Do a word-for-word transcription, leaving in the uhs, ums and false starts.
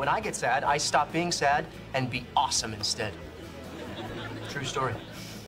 when I get sad, I stop being sad and be awesome instead. True story.